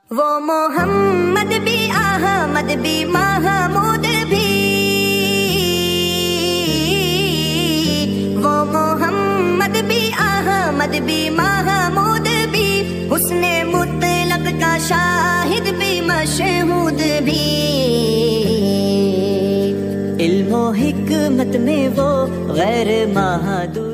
वो मोहम्मद भी अहमद भी महमूद भी, वो मोहम्मद भी अहमद भी महमूद भी, हुस्ने मुतलक का शाहिद भी मशहूद भी। इल्म हिकमत में वो गैर महदूद